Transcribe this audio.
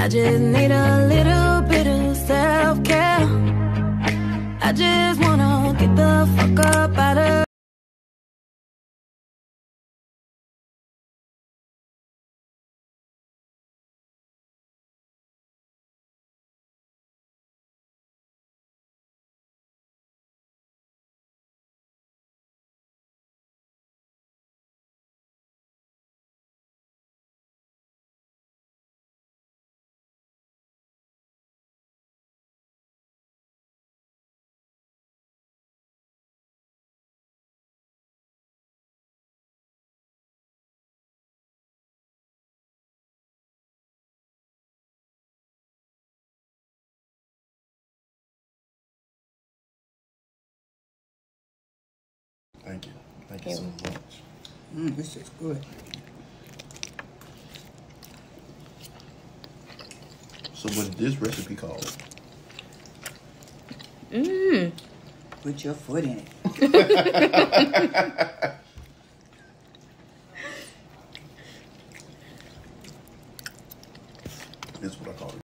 I just need a little bit of self-care. I just wanna get the fuck up out of Thank you. Thank you so much. This is good. So what is this recipe called? Put your foot in it. This is what I call it.